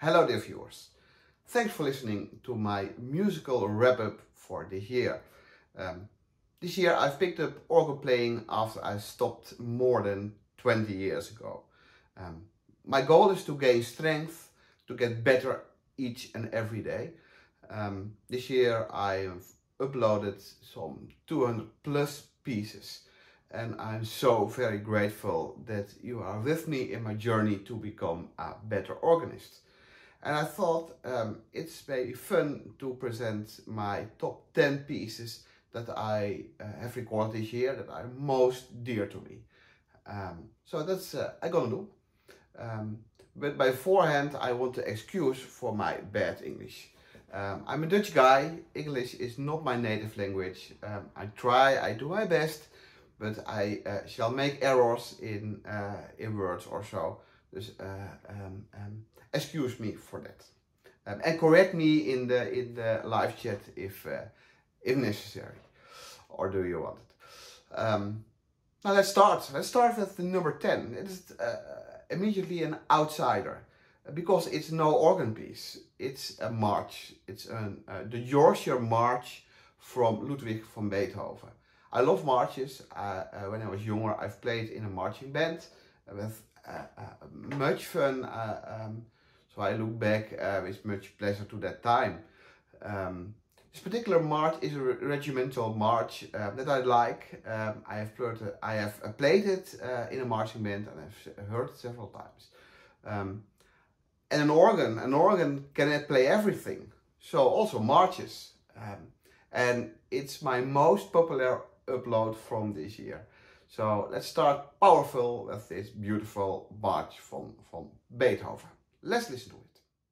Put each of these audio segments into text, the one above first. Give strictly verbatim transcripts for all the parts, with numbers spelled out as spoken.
Hello dear viewers, thanks for listening to my musical wrap-up for this year. Um, this year I've picked up organ playing after I stopped more than twenty years ago. Um, my goal is to gain strength, to get better each and every day. Um, this year I have uploaded some two hundred plus pieces and I'm so very grateful that you are with me in my journey to become a better organist. And I thought um, it's very fun to present my top ten pieces that I uh, have recorded this year that are most dear to me. Um, so that's uh, I'm gonna do. Um, but beforehand I want to excuse for my bad English. Um, I'm a Dutch guy, English is not my native language. Um, I try, I do my best, but I uh, shall make errors in, uh, in words or so. Dus uh, um, um, excuse me for that. Um, and correct me in the in the live chat if uh, if necessary. Or do you want it? Um, now let's start. Let's start with the number ten. It is uh, immediately an outsider because it's no organ piece. It's a march. It's an, uh, the Yorkshire March from Ludwig van Beethoven. I love marches. Uh, uh, when I was younger, I've played in a marching band with uh, uh, much fun. Uh, um, so I look back uh, with much pleasure to that time. Um, this particular march is a re regimental march uh, that I like. Um, I have played, uh, I have uh, played it uh, in a marching band and I've heard it several times. Um, and an organ, an organ can play everything. So also marches. Um, and it's my most popular upload from this year. So let's start powerful with this beautiful march from, from Beethoven. Let's listen to it.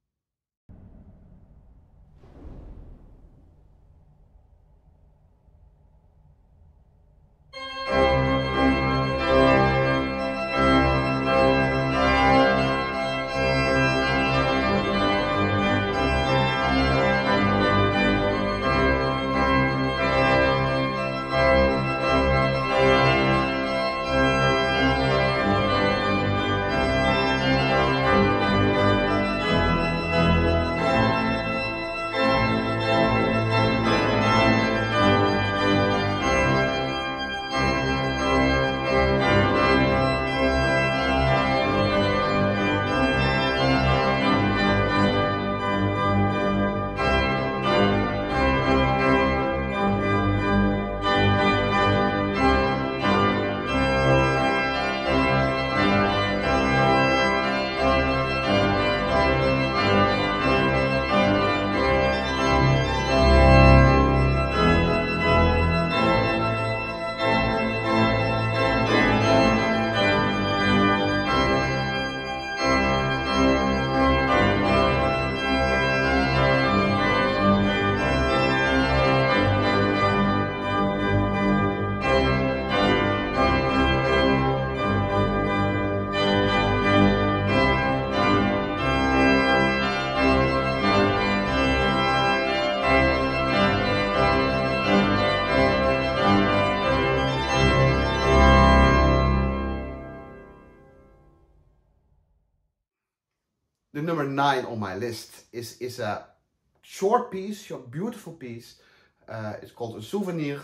The number nine on my list is, is a short piece, short beautiful piece. Uh, it's called a souvenir.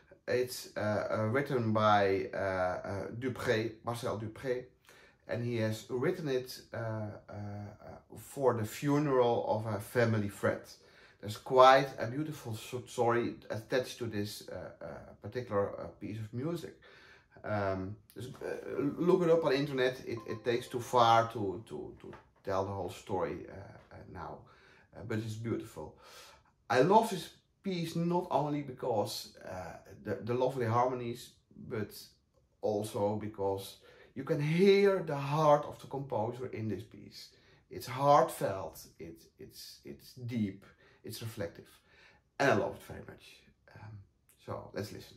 It's uh, uh, written by uh, uh, Dupré, Marcel Dupré, and he has written it uh, uh, for the funeral of a family friend. There's quite a beautiful story attached to this uh, uh, particular uh, piece of music. Um, just, uh, look it up on the internet. It, it takes too far to to to. tell the whole story uh, uh, now, uh, but it's beautiful. I love this piece not only because uh, the, the lovely harmonies, but also because you can hear the heart of the composer in this piece. It's heartfelt, it, it's, it's deep, it's reflective, and I love it very much. Um, so let's listen.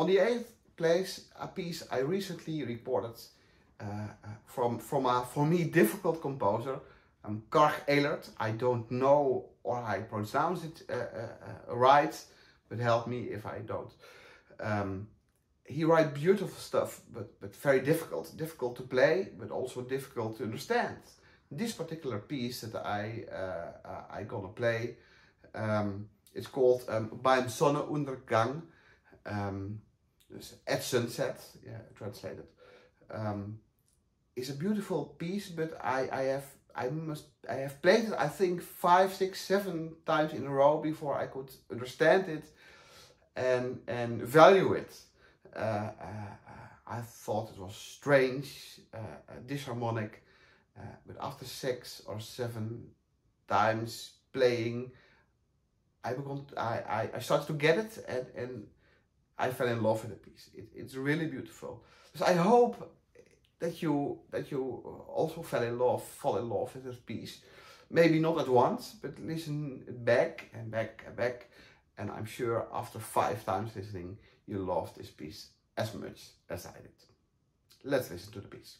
the eighth place, a piece I recently recorded uh, uh, from, from a, for me, difficult composer, um, Karg Elert. I don't know or I pronounce it uh, uh, uh, right, but help me if I don't. Um, he writes beautiful stuff, but, but very difficult. Difficult to play, but also difficult to understand. This particular piece that I, uh, uh, I gonna play, um, it's called um, Beim Sonnenuntergang, um, dus at sunset, yeah, translated. Um, it's a beautiful piece, but I, I have I must I have played it I think five, six, seven times in a row before I could understand it and and value it. Uh, uh, I thought it was strange, uh, disharmonic, uh, but after six or seven times playing, I began to, I, I I started to get it, and and I fell in love with the piece. It, it's really beautiful. So I hope that you that you also fell in love, fall in love with this piece. Maybe not at once, but listen back and back and back. And I'm sure after five times listening, you loved this piece as much as I did. Let's listen to the piece.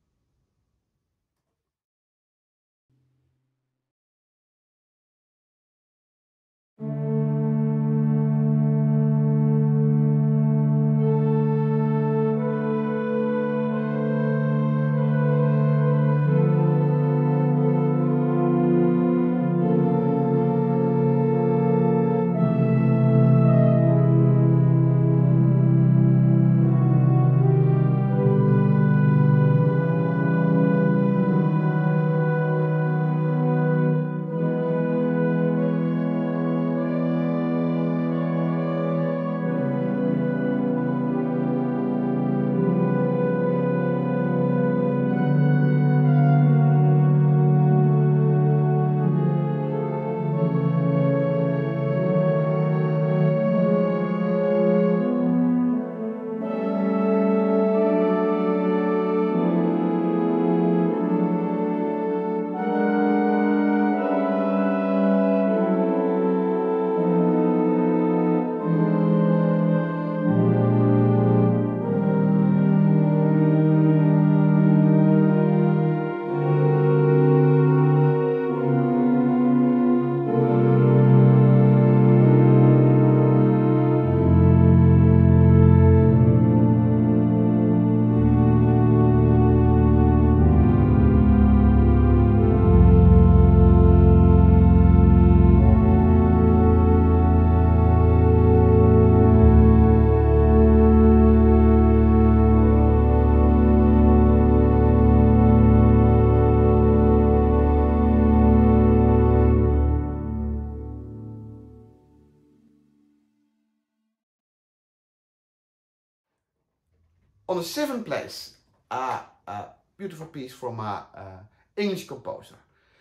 On the seventh place, a, a beautiful piece from a, a English composer,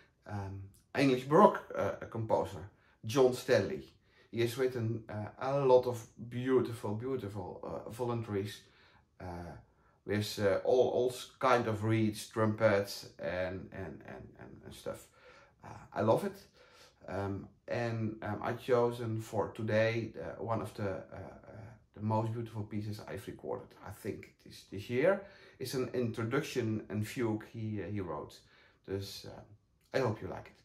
um, English Baroque uh, composer, John Stanley. He has written uh, a lot of beautiful, beautiful uh, voluntaries uh, with uh, all, all kind of reeds, trumpets, and and and and, and stuff. Uh, I love it, um, and um, I chosen for today uh, one of the uh, uh, the most beautiful pieces I've recorded. I think this this year. It's an introduction and fugue he uh, he wrote. Dus uh, I hope you like it.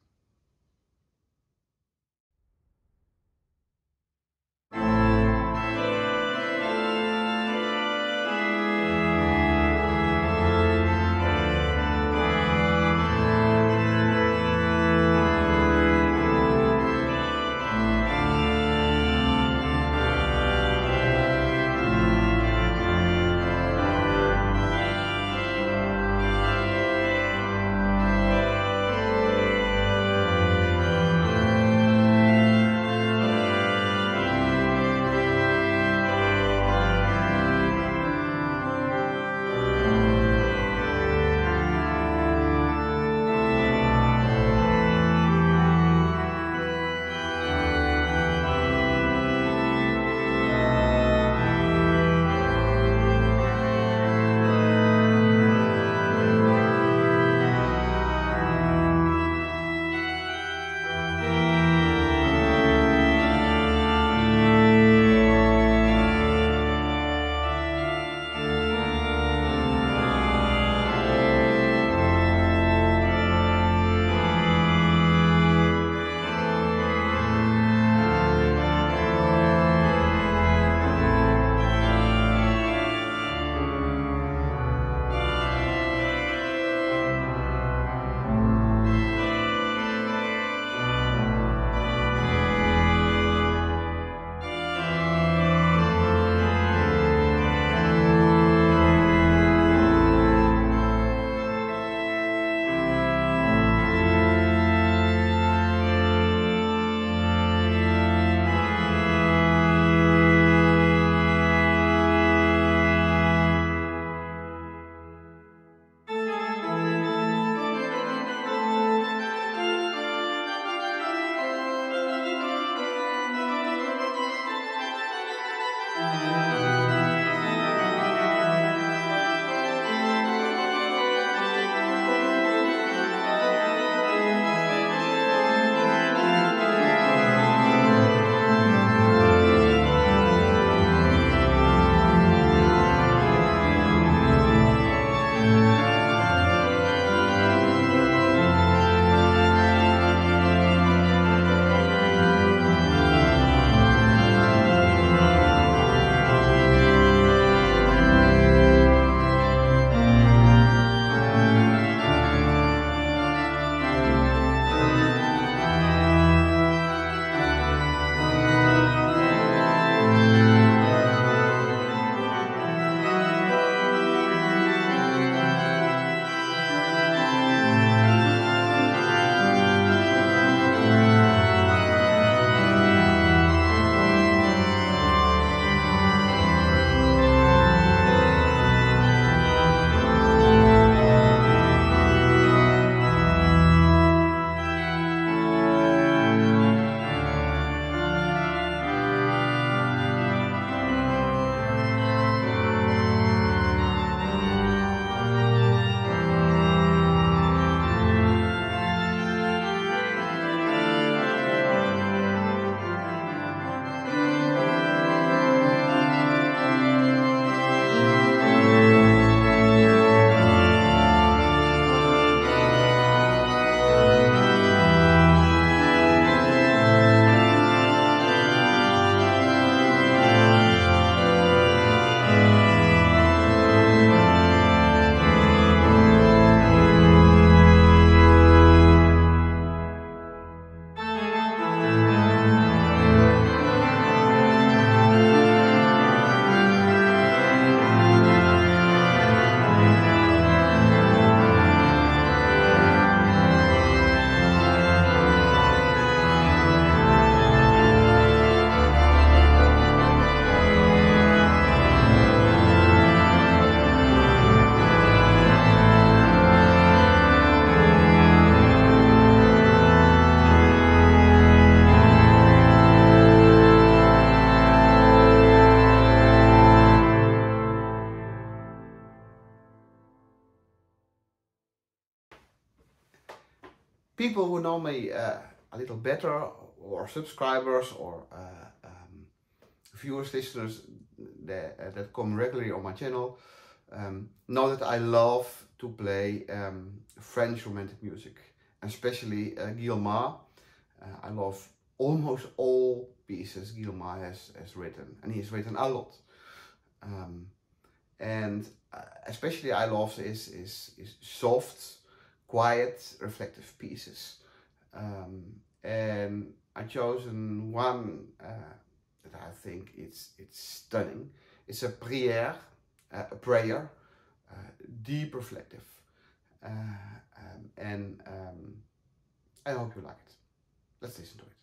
People who know me uh, a little better, or subscribers, or uh, um, viewers, listeners that, uh, that come regularly on my channel, um, know that I love to play um, French romantic music, especially uh, Guillaume. Uh, I love almost all pieces Guillaume has, has written, and he has written a lot. Um, and uh, especially I love his, his, his soft, quiet, reflective pieces. Um, and I chosen one uh, that I think it's, it's stunning. It's a prière, uh, a prayer, uh, deep reflective. Uh, um, and um, I hope you like it. Let's listen to it.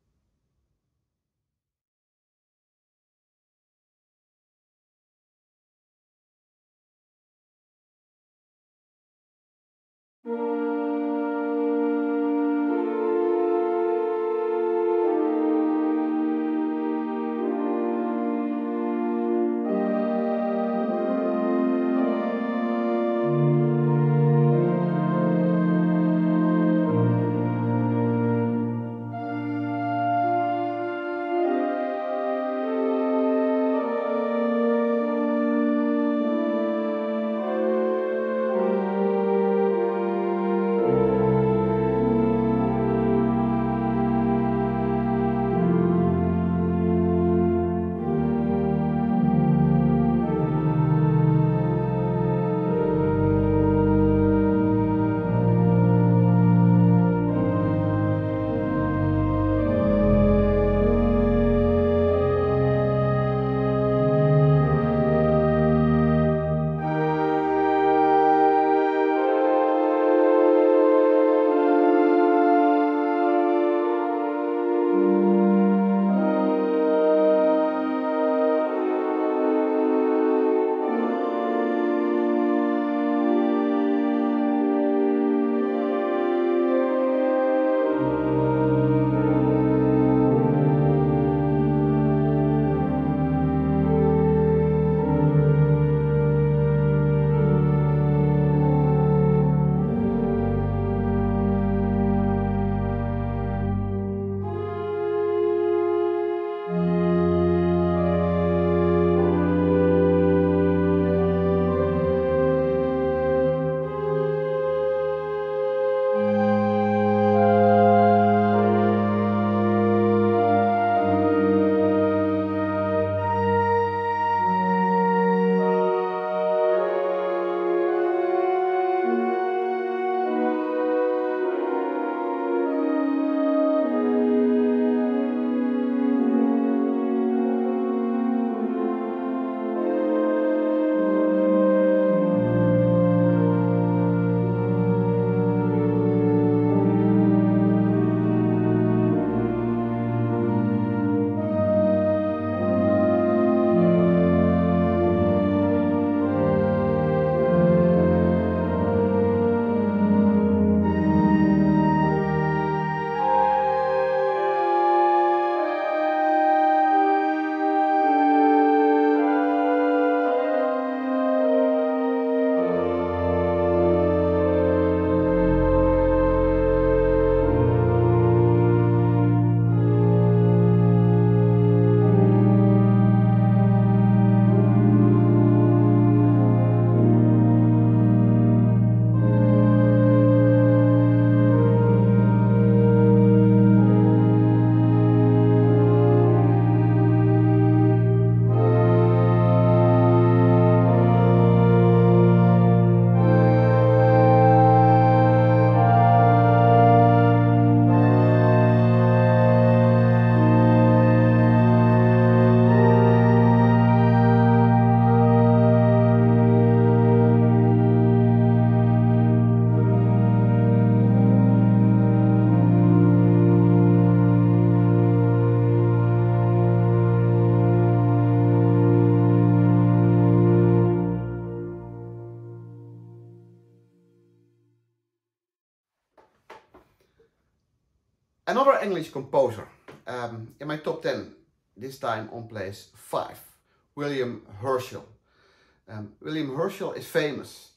Another English composer um, in my top ten, this time on place five, William Herschel. Um, William Herschel is famous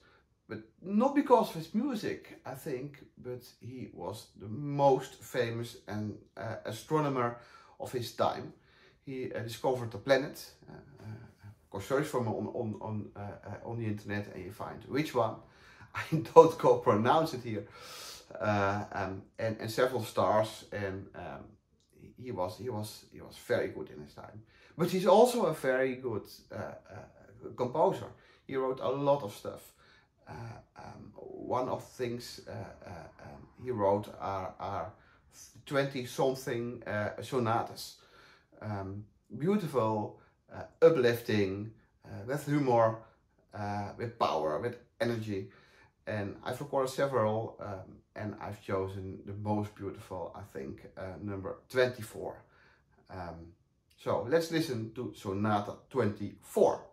but not because of his music, I think, but he was the most famous and uh, astronomer of his time. He uh, discovered the planet. Uh, uh, go search for him on on on, uh, uh, on the internet and you find which one. I don't go pronounce it here. Uh, um, and and several stars, and um, he was he was he was very good in his time. But he's also a very good uh, uh, composer. He wrote a lot of stuff. Uh, um, one of the things uh, uh, um, he wrote are are twenty something uh, sonatas. Um, beautiful, uh, uplifting, uh, with humor, uh, with power, with energy. And I've recorded several, um, and I've chosen the most beautiful, I think, uh, number twenty-four. Um, so let's listen to Sonata twenty-four.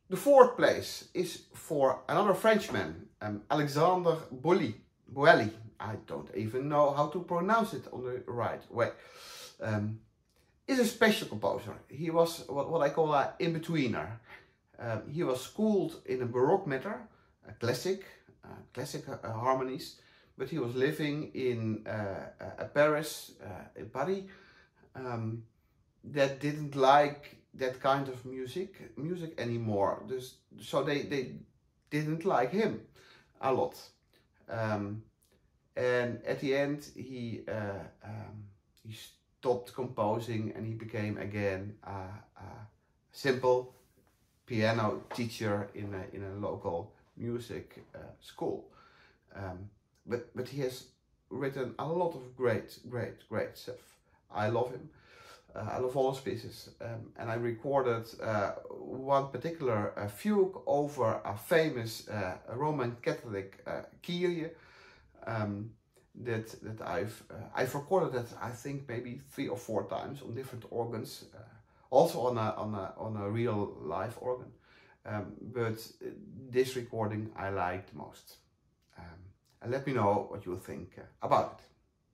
The fourth place is for another Frenchman, um, Alexandre Boilly. Boilly. I don't even know how to pronounce it on the right way. Um, is a special composer. He was what, what I call an in-betweener. Um, he was schooled in a Baroque meter, a classic, uh, classic uh, harmonies, but he was living in uh, uh, Paris, uh, in Paris, um, that didn't like that kind of music music anymore. Just, so they, they didn't like him a lot. Um, and at the end he uh, um, he stopped composing and he became again a, a simple piano teacher in a, in a local music uh, school. Um, but, but he has written a lot of great, great, great stuff. I love him. Uh, I love all his pieces. Um, and I recorded uh, one particular uh, fugue over a famous uh, Roman Catholic uh, Kyrie um, that, that I've, uh, I've recorded that I think maybe three or four times on different organs. Uh, Also on a, on a, on a real live organ. Um, but this recording I liked most. Um, and let me know what you think uh, about it.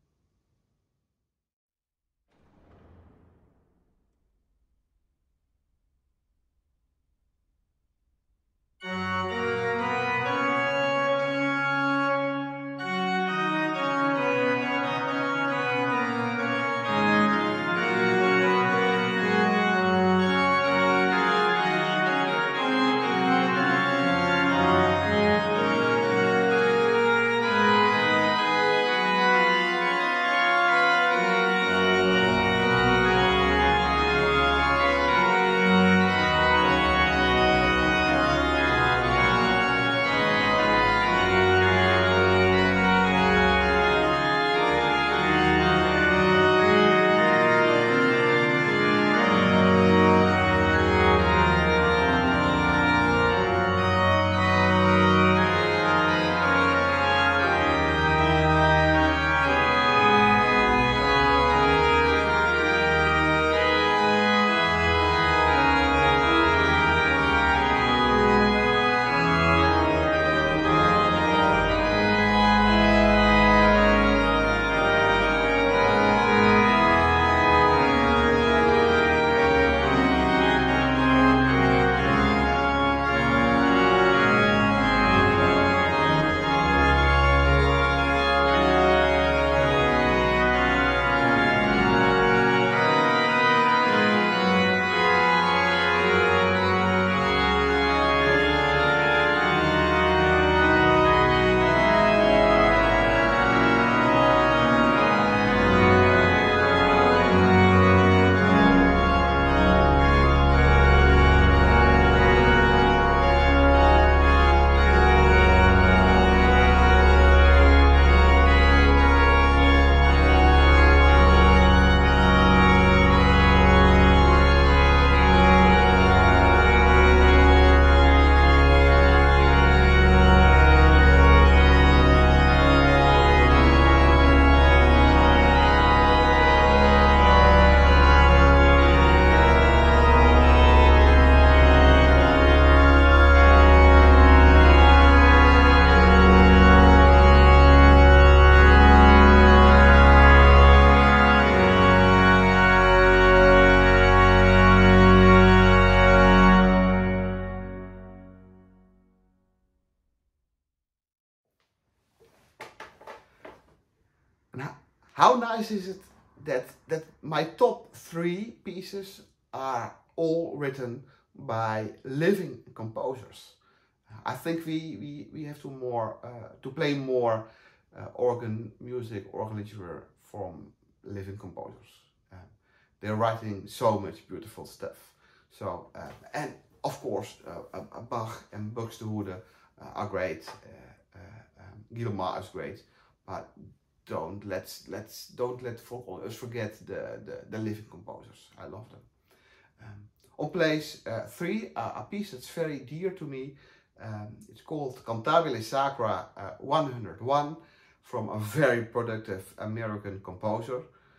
And how, how nice is it that, that my top three pieces are all written by living composers. I think we, we, we have to more uh, to play more uh, organ music, organ literature from living composers. Uh, they're writing so much beautiful stuff. So uh, and of course uh, uh, Bach and Buxtehude uh, are great. Uh, uh, um, Guillemot is great, but don't let's let's don't let us forget the, the the living composers. I love them. Um, on place uh, three, uh, a piece that's very dear to me. Um, it's called Cantabile Sacra uh, one hundred one from a very productive American composer.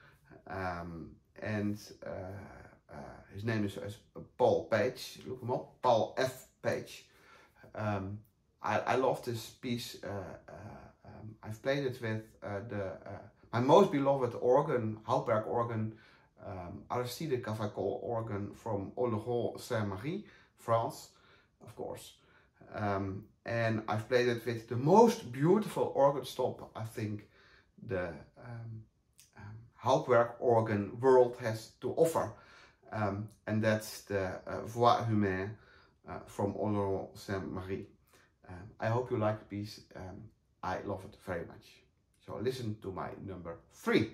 Um, and uh, uh, his name is, is Paul Page. Look him up, Paul F. page. Um, I, I love this piece. Uh, uh, um, I've played it with uh, the uh, my most beloved organ, Houtberg organ, um, Aristide Cavacle organ from Oloron-Saint-Marie, France, of course. Um, and I've played it with the most beautiful organ stop I think the um, um, Houtberg organ world has to offer. Um, and that's the uh, Voix Humaine uh, from Oloron-Saint-Marie. Um, I hope you like the piece. Um, I love it very much. So listen to my number three.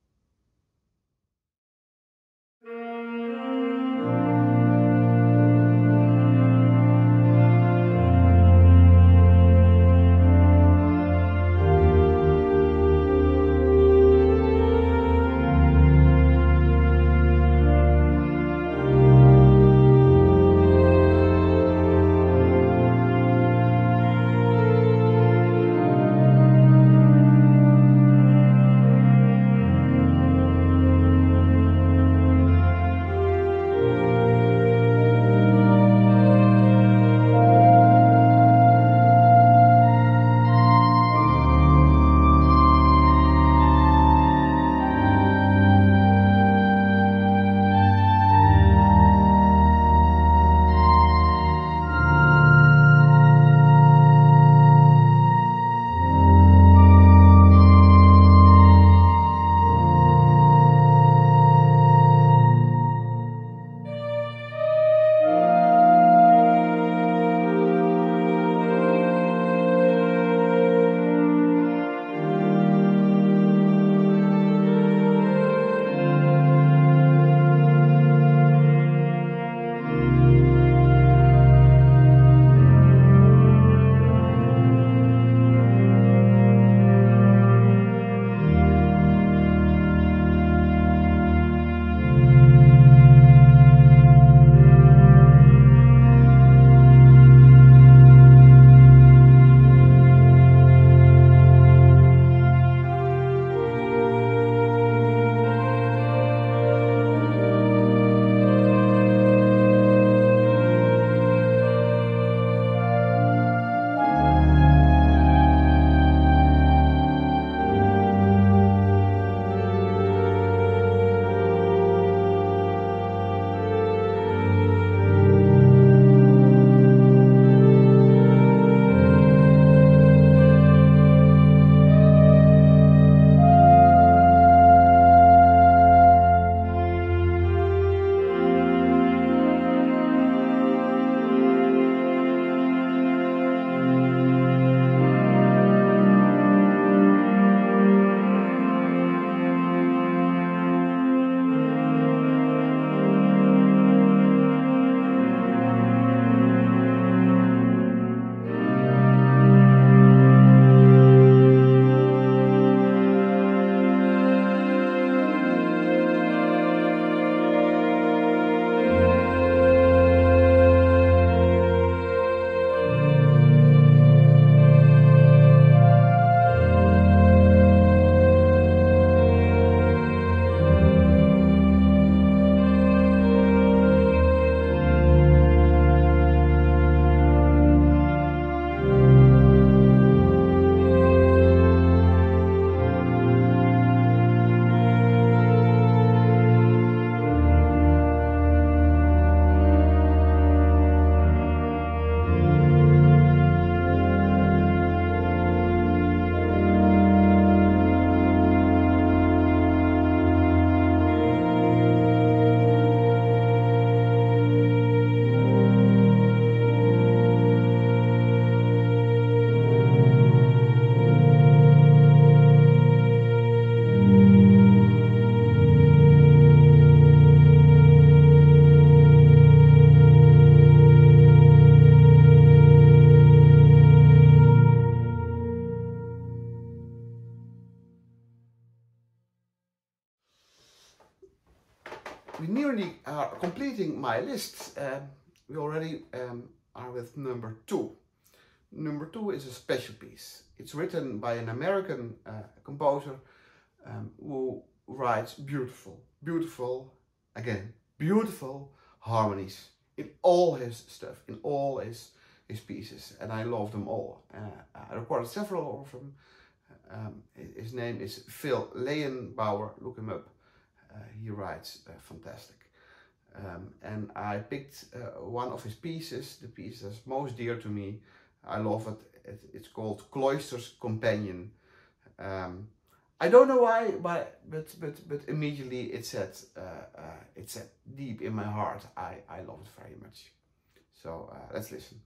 we nearly are completing my list. Um, we already um, are with number two. Number two is a special piece. It's written by an American uh, composer um, who writes beautiful, beautiful, again, beautiful harmonies in all his stuff, in all his his pieces, and I love them all. Uh, I recorded several of them. Um, his name is Phil Leyenbauer. Look him up. Uh, he writes uh, fantastic. Um, and I picked uh, one of his pieces, the piece that's most dear to me. I love it. it it's called Cloister's Companion. Um, I don't know why, but but but but immediately it said uh, uh, it said deep in my heart. I I love it very much. So uh, let's listen.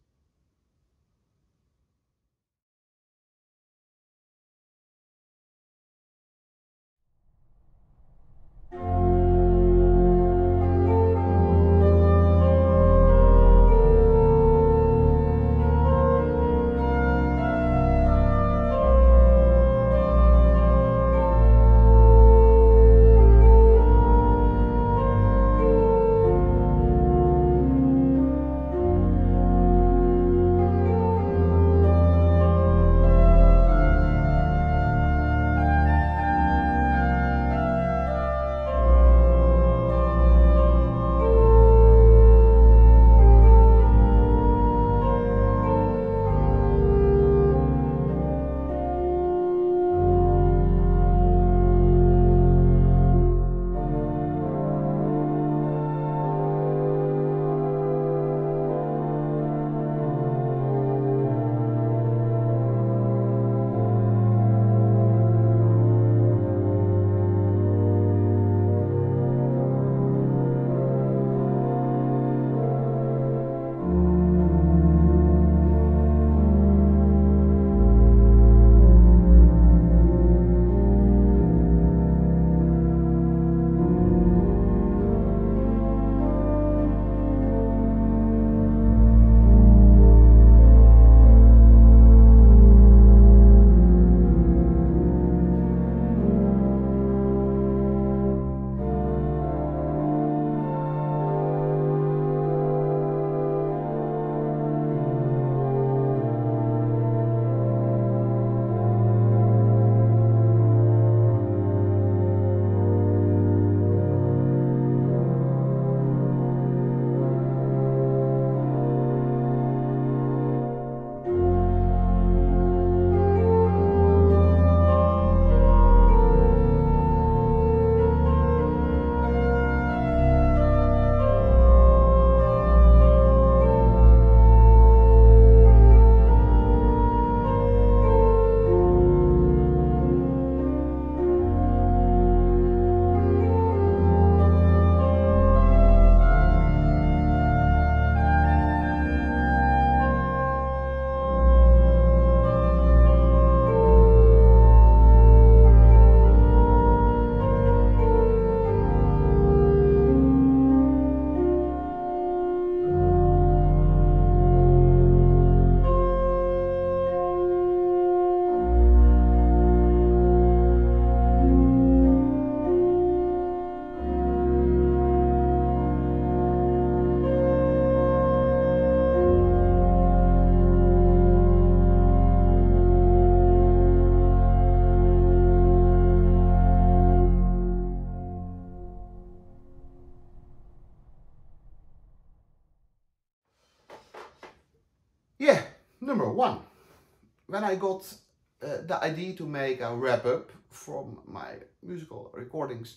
Yeah, number one. When I got uh, the idea to make a wrap-up from my musical recordings,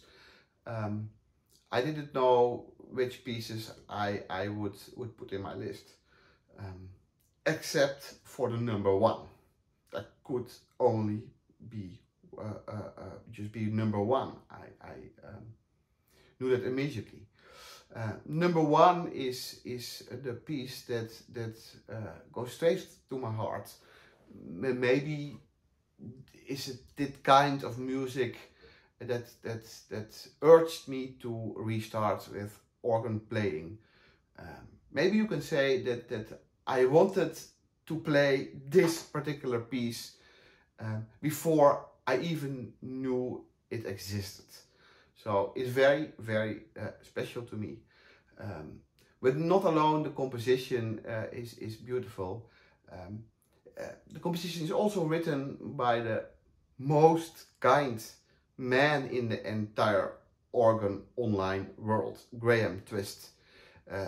um, I didn't know which pieces I, I would, would put in my list, um, except for the number one. That could only be uh, uh, uh, just be number one. I, I um, knew that immediately. Uh, number one is is the piece that that uh, goes straight to my heart. M maybe is it that kind of music that that that urged me to restart with organ playing. Um, maybe you can say that that I wanted to play this particular piece um, before I even knew it existed. So it's very, very uh, special to me. Um, but not alone the composition uh, is, is beautiful. Um, uh, the composition is also written by the most kind man in the entire organ online world, Graham Twist. Uh,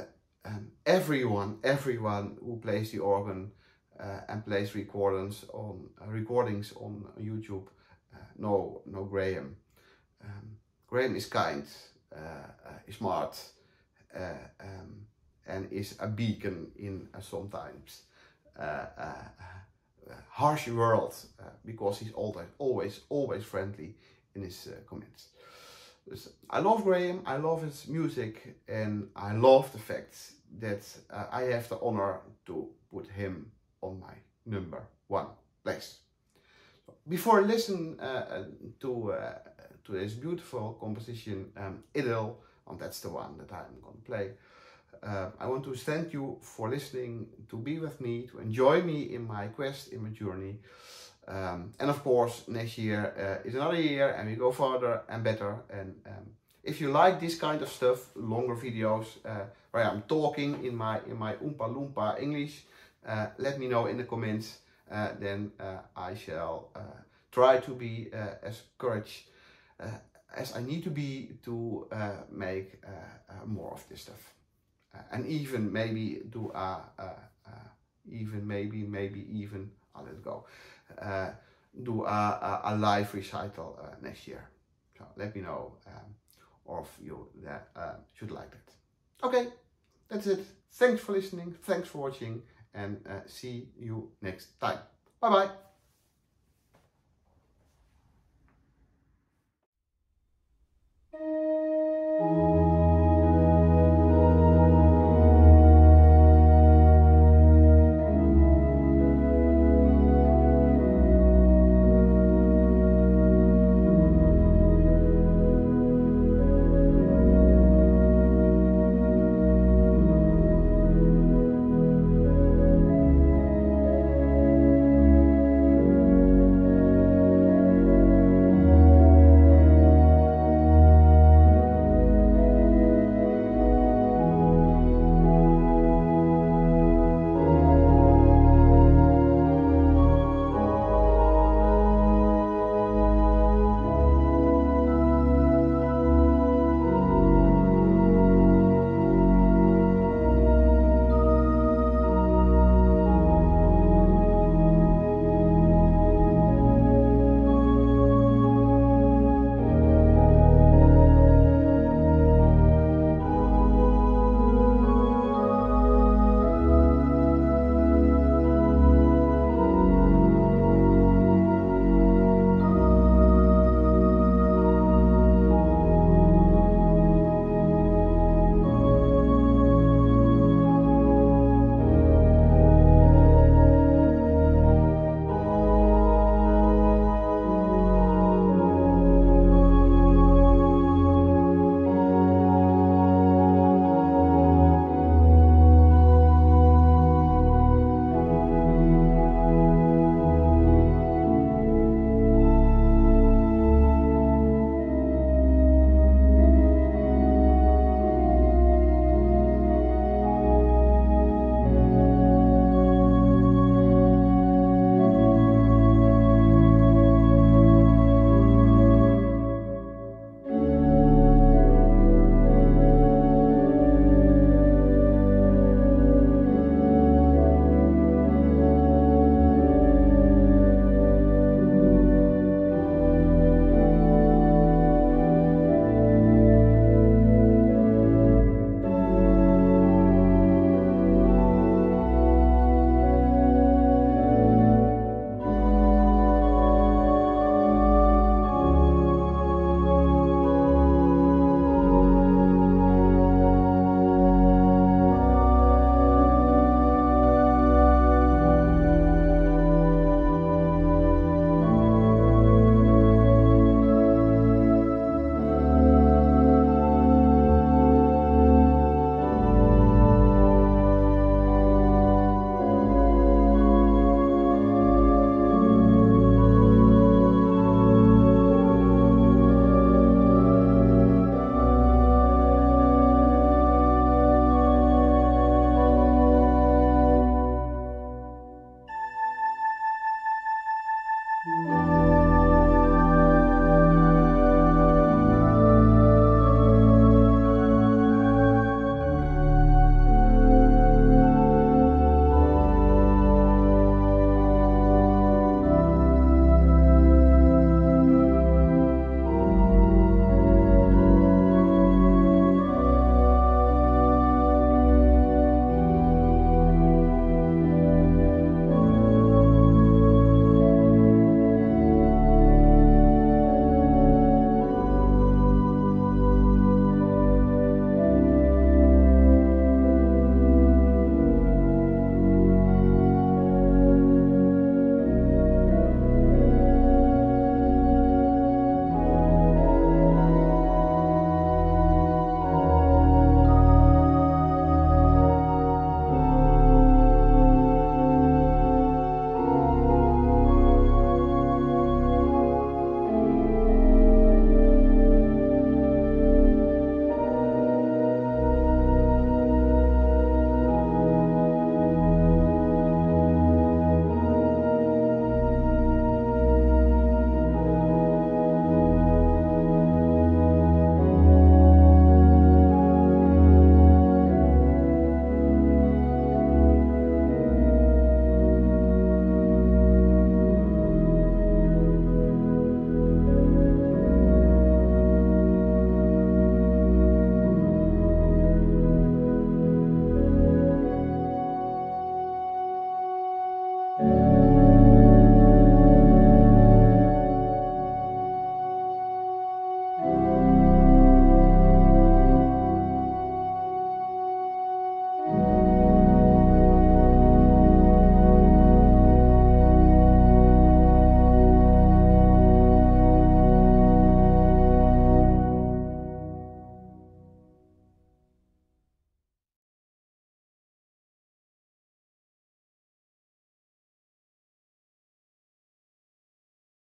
um, everyone, everyone who plays the organ uh, and plays recordings on uh, recordings on YouTube uh, know know Graham. Um, Graham is kind, uh, uh, is smart, uh, um, and is a beacon in uh, sometimes uh, uh, uh, harsh world, uh, because he's always, always, always friendly in his uh, comments. Dus I love Graham, I love his music, and I love the fact that uh, I have the honor to put him on my number one place. Before I listen uh, to uh, to this beautiful composition, um, Idyll, and that's the one that I'm going to play, uh, I want to thank you for listening, to be with me, to enjoy me in my quest, in my journey. Um, and of course, next year uh, is another year, and we go further and better. And um, if you like this kind of stuff, longer videos uh, where I'm talking in my in my Oompa Loompa English, uh, let me know in the comments. Uh, then uh, I shall uh, try to be uh, as courage uh, as I need to be to uh, make uh, uh, more of this stuff, uh, and even maybe do a, a, a even maybe maybe even I'll let it go. Uh, do a, a, a live recital uh, next year. So let me know um, or if you uh, uh, should like that. Okay, that's it. Thanks for listening, thanks for watching, and uh, see you next time. Bye bye.